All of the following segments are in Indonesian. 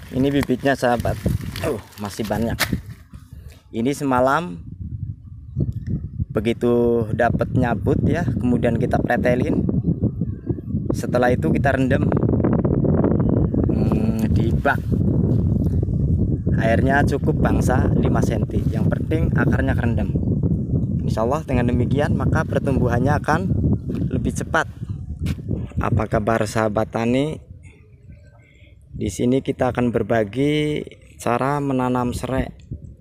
Ini bibitnya sahabat. Masih banyak. Ini semalam begitu dapat nyabut ya, kemudian kita pretelin. Setelah itu kita rendam di bak. Airnya cukup bangsa 5 cm. Yang penting akarnya kerendam. Insya Allah dengan demikian maka pertumbuhannya akan lebih cepat. Apa kabar sahabat tani? Di sini kita akan berbagi cara menanam serai.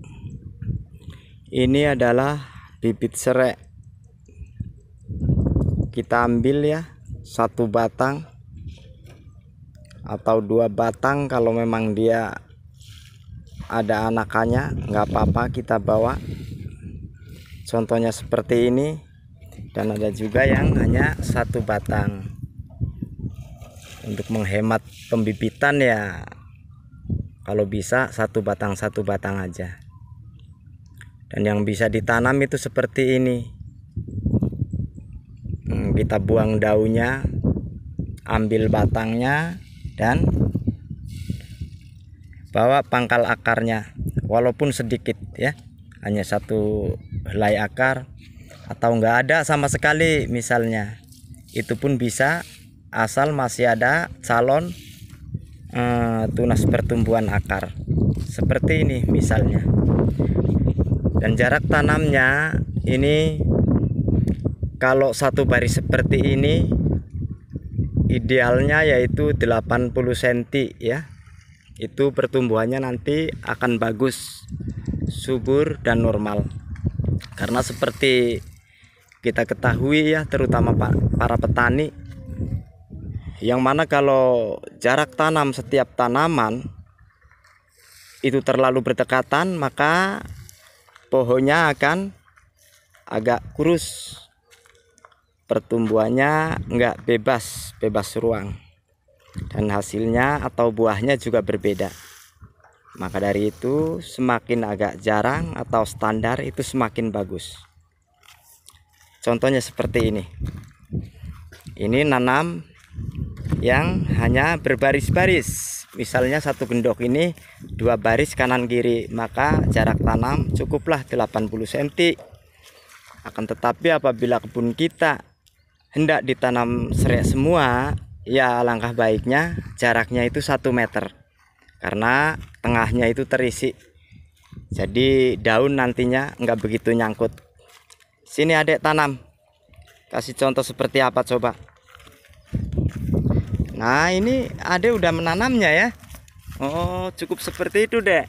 Ini adalah bibit serai. Kita ambil ya 1 batang atau 2 batang, kalau memang dia ada anakannya nggak apa-apa kita bawa. Contohnya seperti ini, dan ada juga yang hanya 1 batang. Untuk menghemat pembibitan ya, kalau bisa 1 batang aja. Dan yang bisa ditanam itu seperti ini. Kita buang daunnya, ambil batangnya, dan bawa pangkal akarnya, walaupun sedikit ya, hanya 1 helai akar, atau enggak ada sama sekali misalnya, itu pun bisa, asal masih ada calon tunas pertumbuhan akar seperti ini misalnya. Dan jarak tanamnya ini, kalau 1 baris seperti ini idealnya yaitu 80 cm ya. Itu pertumbuhannya nanti akan bagus, subur dan normal. Karena seperti kita ketahui ya, terutama para petani, yang mana kalau jarak tanam setiap tanaman itu terlalu berdekatan, maka pohonnya akan agak kurus, pertumbuhannya enggak bebas ruang, dan hasilnya atau buahnya juga berbeda. Maka dari itu semakin agak jarang atau standar itu semakin bagus. Contohnya seperti ini. Ini nanam yang hanya berbaris-baris. Misalnya 1 gendok ini 2 baris kanan kiri, maka jarak tanam cukuplah 80 cm. Akan tetapi apabila kebun kita hendak ditanam serai semua, ya alangkah baiknya jaraknya itu 1 meter, karena tengahnya itu terisi, jadi daun nantinya nggak begitu nyangkut. Sini adek tanam, kasih contoh seperti apa coba. Nah ini adek udah menanamnya ya. Oh cukup seperti itu dek.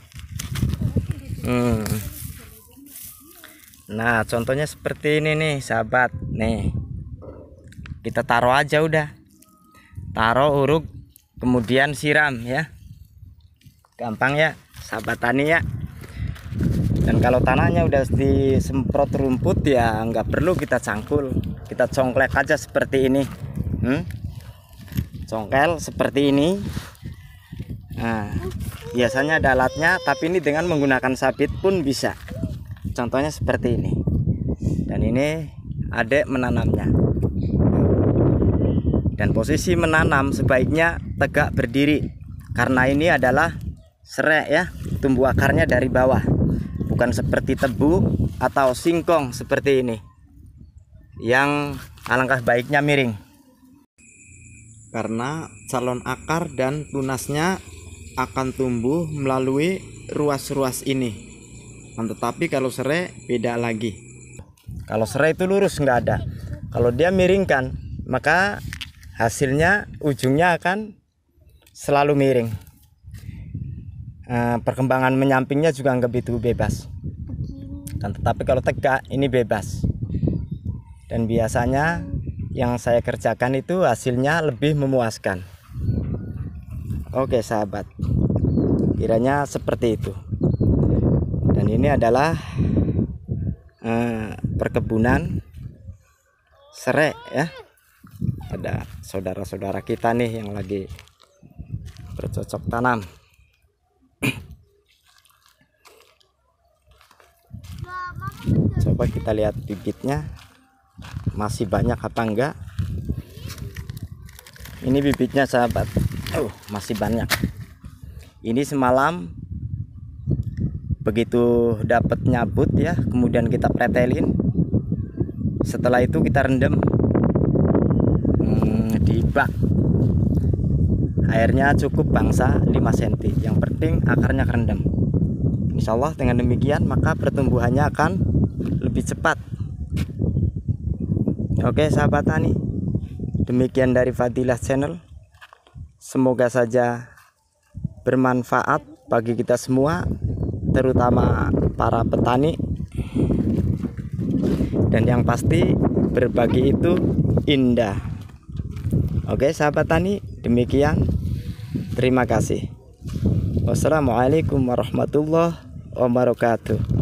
Nah contohnya seperti ini nih sahabat. Nih kita taruh aja, udah taruh uruk kemudian siram ya, gampang ya sahabat tani ya. Dan kalau tanahnya udah disemprot rumput ya nggak perlu kita cangkul, kita congklek aja seperti ini. Congkel seperti ini. Nah biasanya ada alatnya, tapi ini dengan menggunakan sabit pun bisa. Contohnya seperti ini. Dan ini adek menanamnya. Dan posisi menanam sebaiknya tegak berdiri, karena ini adalah serai ya, tumbuh akarnya dari bawah, bukan seperti tebu atau singkong seperti ini, yang alangkah baiknya miring, karena calon akar dan tunasnya akan tumbuh melalui ruas-ruas ini. Tetapi kalau serai beda lagi. Kalau serai itu lurus nggak ada, kalau dia miringkan maka hasilnya ujungnya akan selalu miring. Perkembangan menyampingnya juga nggak begitu bebas. Dan tetapi kalau tegak ini bebas. Dan biasanya yang saya kerjakan itu hasilnya lebih memuaskan. Oke sahabat, kiranya seperti itu. Dan ini adalah perkebunan serai ya. Ada saudara-saudara kita nih yang lagi bercocok tanam. Coba kita lihat bibitnya masih banyak apa enggak. Ini bibitnya sahabat, masih banyak. Ini semalam begitu dapat nyabut ya, kemudian kita pretelin. Setelah itu kita rendam di bak. Airnya cukup bangsa 5 cm. Yang penting akarnya kerendam. Insya Allah dengan demikian maka pertumbuhannya akan lebih cepat. Oke sahabat tani, demikian dari Fadilah Channel. Semoga saja bermanfaat bagi kita semua, terutama para petani. Dan yang pasti berbagi itu indah. Oke sahabat tani, demikian. Terima kasih. Wassalamualaikum warahmatullahi wabarakatuh.